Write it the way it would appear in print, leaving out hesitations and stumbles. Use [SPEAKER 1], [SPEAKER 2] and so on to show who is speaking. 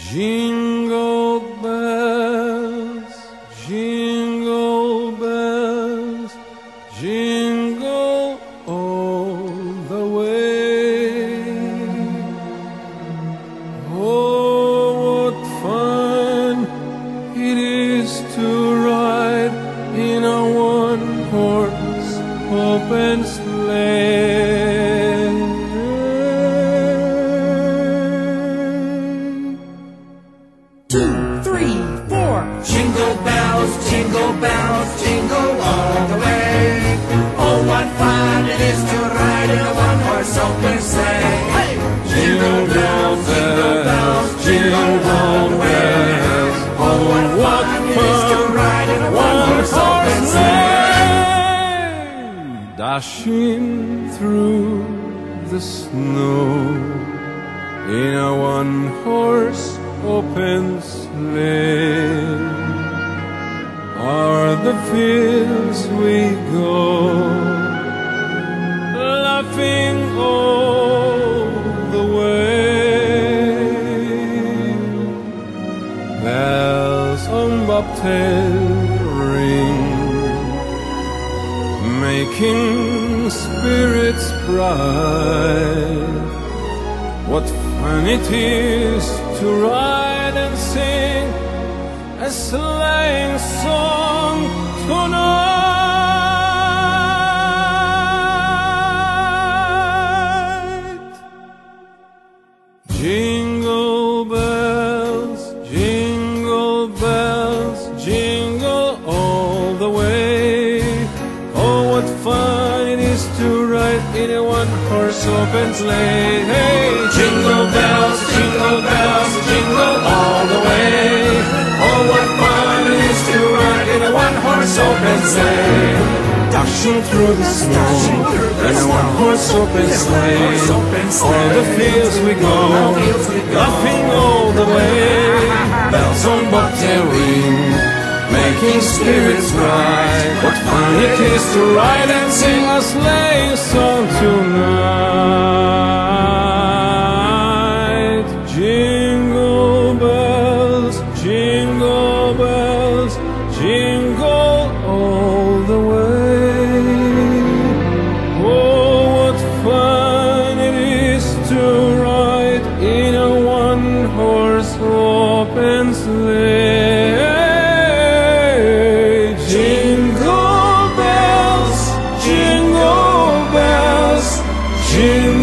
[SPEAKER 1] Jingle bells, jingle bells, jingle all the way. Oh, what fun it is to ride in a one-horse open sleigh.
[SPEAKER 2] 2, 3, 4.
[SPEAKER 3] Jingle bells, jingle all the way. Oh, what fun it is to ride in a one-horse open sleigh. Hey! Jingle bells, jingle all the way. Oh, what fun it is to ride in a one-horse open sleigh.
[SPEAKER 1] Dashing through the snow in a one-horse open sleigh. O'er the fields we go, laughing all the way. Bells on bobtail ring, making spirits bright. What fun it is to ride and sing a sleighing song tonight. Jingle bells, jingle all the way. Oh, what fun it is to ride in a one-horse open sleigh. Hey!
[SPEAKER 3] Jingle bells, jingle all the way. Oh, what fun it is to ride in a one-horse open sleigh.
[SPEAKER 1] Dashing through the snow in a one-horse open sleigh. O'er the fields we go, laughing all the way. Bells on bobtail ring, making spirits bright. What fun it is to ride and sing a sleighing song tonight. Jingle bells, jingle all the way. Oh, what fun it is to ride in a one-horse open sleigh. Jingle bells, jingle